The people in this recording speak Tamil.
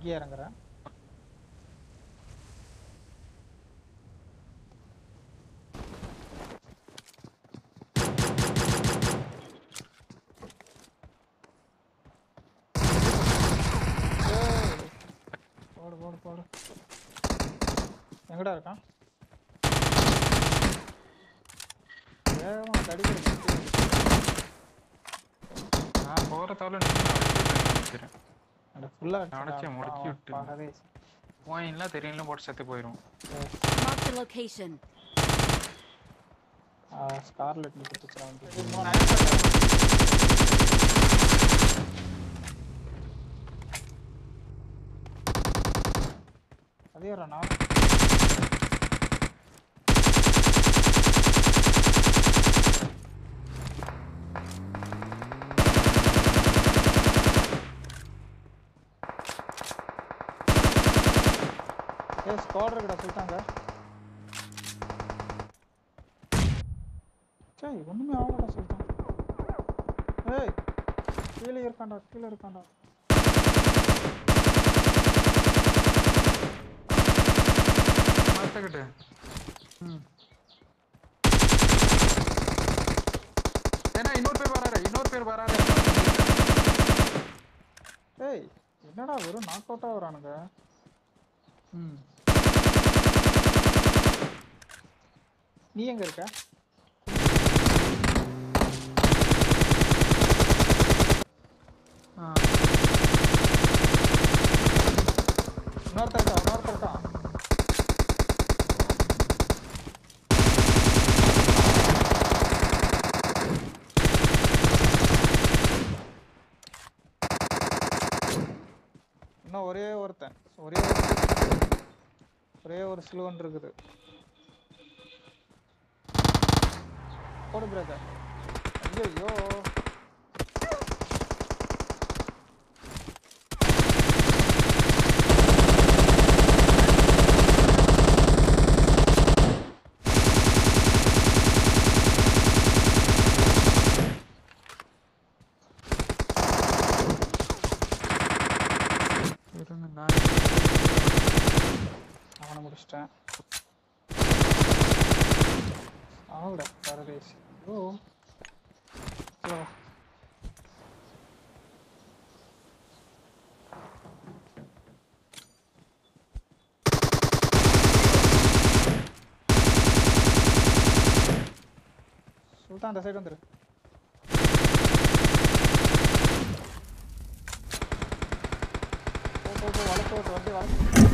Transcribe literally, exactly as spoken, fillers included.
இங்கே இறங்குறேன். போடு போடு போடு. எங்கடா இருக்கான்? வேகமா தடிக்கிற நான் போறதால நினைக்கிறேன். அட ஃபுல்லா அடிச்சு முடக்கி விட்டு பாகதே போயின்ல தெரியல போட்டு செத்து போயிடும். Mark the location. ஆ ஸ்கார்லெட் நீ குத்துறான். அதே ரனா ஏ ஸ்குவாட் இருக்கடா சொல்லிட்டாங்க. சரி ஒண்ணுமே ஆகலடா சொல்லிட்டான். ஏய் கீழே இருக்கான்டா கீழே இருக்கான்டா. மாத்தக்கிட்டு ம் ஏன்னா இன்னொரு பேர் வராரு இன்னொரு பேர் வராரு. ஏய் என்னடா வெறும் நாக் அவுட்டா வரானுங்க. ம் நீ எங்க இருக்க? ஆ இன்னொருத்தர் இருக்கா இன்னொருத்தர் இருக்கான். இன்னும் ஒரே ஒருத்தன் ஒரே ஒரே ஒரு சிலுவன் இருக்குது. போடு பிரதர். ஐயோ அவனை முடிச்சிட்டேன். அவங்கடா பரதேசி. ஓ ஓ சுல்தான் அந்த சைடு வந்துரு. போ போ போ வளர்த்து வளர்த்து வளர்த்து